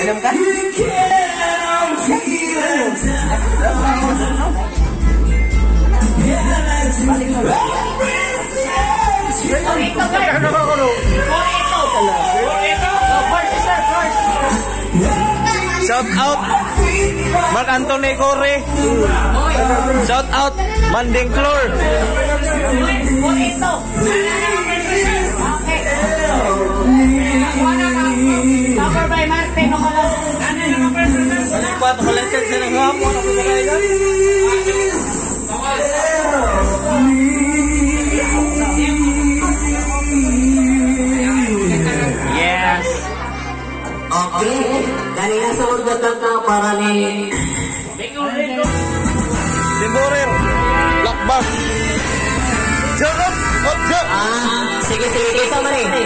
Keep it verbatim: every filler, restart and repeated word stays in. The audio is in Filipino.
Alam ka? Shout out Mark Anthony Corre. Shout out Manding Floor. Cover by Martin Ocalas. Ano pa ito kalagkag sa nanghapo? Ano pa ito? Yes. Okay. Kanina sa magdatang na para ni Timburir. Black Bass. Jump up! Up, jump! Ah, sige, sige. Kita man eh.